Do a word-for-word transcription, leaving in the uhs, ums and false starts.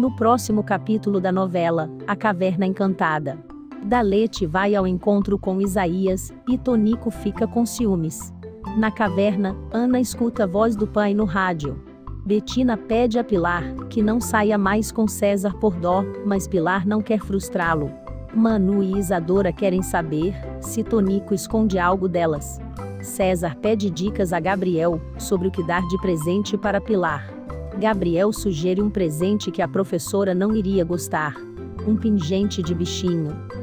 No próximo capítulo da novela, A Caverna Encantada, Dalete vai ao encontro com Isaías, e Tonico fica com ciúmes. Na caverna, Ana escuta a voz do pai no rádio. Betina pede a Pilar que não saia mais com César por dó, mas Pilar não quer frustrá-lo. Manu e Isadora querem saber se Tonico esconde algo delas. César pede dicas a Gabriel sobre o que dar de presente para Pilar. Gabriel sugere um presente que a professora não iria gostar: um pingente de bichinho.